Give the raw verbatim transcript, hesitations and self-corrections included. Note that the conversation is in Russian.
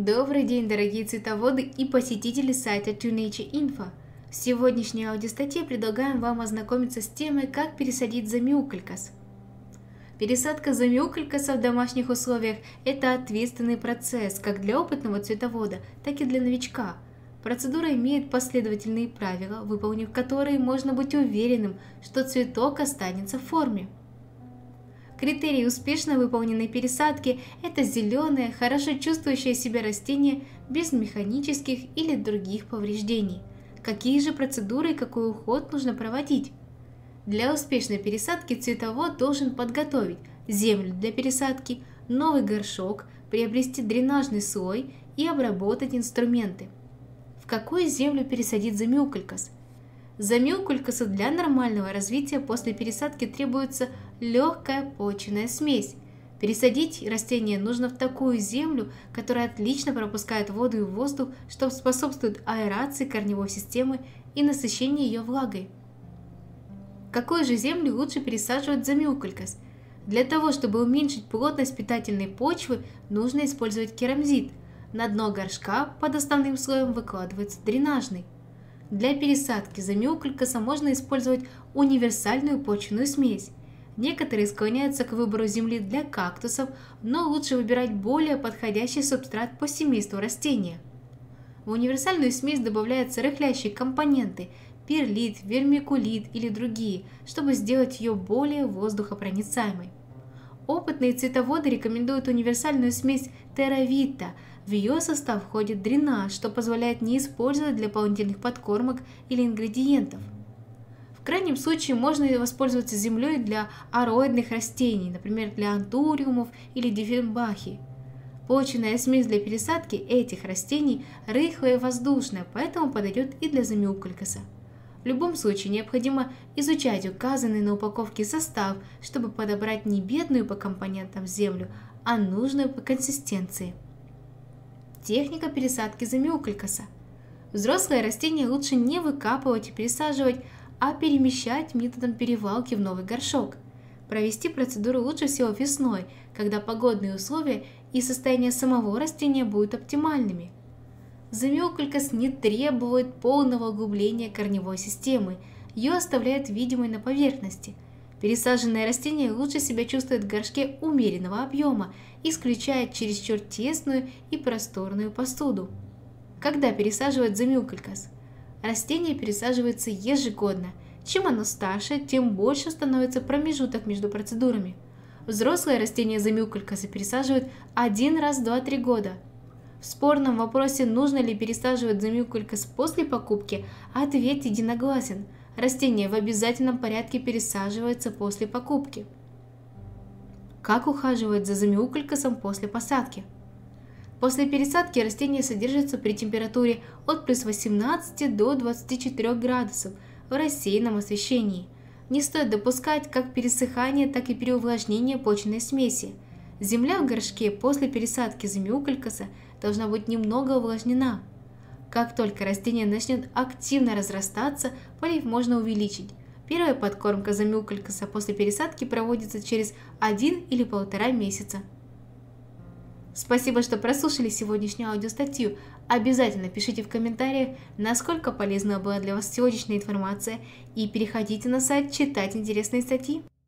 Добрый день, дорогие цветоводы и посетители сайта To Nature Info. В сегодняшней аудиостатье предлагаем вам ознакомиться с темой, как пересадить замиукалькас. Пересадка замиукалькаса в домашних условиях – это ответственный процесс как для опытного цветовода, так и для новичка. Процедура имеет последовательные правила, выполнив которые можно быть уверенным, что цветок останется в форме. Критерий успешно выполненной пересадки – это зеленое, хорошо чувствующее себя растение без механических или других повреждений. Какие же процедуры и какой уход нужно проводить? Для успешной пересадки цветовод должен подготовить землю для пересадки, новый горшок, приобрести дренажный слой и обработать инструменты. В какую землю пересадить замиукалькас? Замиукалькасу для нормального развития после пересадки требуется легкая почвенная смесь. Пересадить растение нужно в такую землю, которая отлично пропускает воду и воздух, что способствует аэрации корневой системы и насыщению ее влагой. В какую же землю лучше пересаживать замиукалькас? Для того, чтобы уменьшить плотность питательной почвы, нужно использовать керамзит. На дно горшка под основным слоем выкладывается дренажный. Для пересадки замиукалькаса можно использовать универсальную почвенную смесь. Некоторые склоняются к выбору земли для кактусов, но лучше выбирать более подходящий субстрат по семейству растения. В универсальную смесь добавляются рыхлящие компоненты – перлит, вермикулит или другие, чтобы сделать ее более воздухопроницаемой. Опытные цветоводы рекомендуют универсальную смесь Terravita. В ее состав входит дренаж, что позволяет не использовать для дополнительных подкормок или ингредиентов. В крайнем случае можно воспользоваться землей для ароидных растений, например, для антуриумов или дифенбахи. Почвенная смесь для пересадки этих растений рыхлая и воздушная, поэтому подойдет и для замиукалькаса. В любом случае необходимо изучать указанный на упаковке состав, чтобы подобрать не бедную по компонентам землю, а нужную по консистенции. Техника пересадки замиукалькаса. Взрослое растение лучше не выкапывать и пересаживать, а перемещать методом перевалки в новый горшок. Провести процедуру лучше всего весной, когда погодные условия и состояние самого растения будут оптимальными. Замиукалькас не требует полного углубления корневой системы, ее оставляют видимой на поверхности. Пересаженное растение лучше себя чувствует в горшке умеренного объема, исключая чересчур тесную и просторную посуду. Когда пересаживать замиукалькас? Растение пересаживается ежегодно. Чем оно старше, тем больше становится промежуток между процедурами. Взрослое растение замиукалькаса пересаживают один раз в два-три года. В спорном вопросе, нужно ли пересаживать замиукалькас после покупки, ответ единогласен. Растение в обязательном порядке пересаживается после покупки. Как ухаживать за замиукалькасом после посадки? После пересадки растение содержится при температуре от плюс восемнадцати до двадцати четырёх градусов в рассеянном освещении. Не стоит допускать как пересыхание, так и переувлажнение почвенной смеси. Земля в горшке после пересадки замиукалькаса должна быть немного увлажнена. Как только растение начнет активно разрастаться, полив можно увеличить. Первая подкормка замиукалькаса после пересадки проводится через один или полтора месяца. Спасибо, что прослушали сегодняшнюю аудиостатью. Обязательно пишите в комментариях, насколько полезна была для вас сегодняшняя информация, и переходите на сайт читать интересные статьи.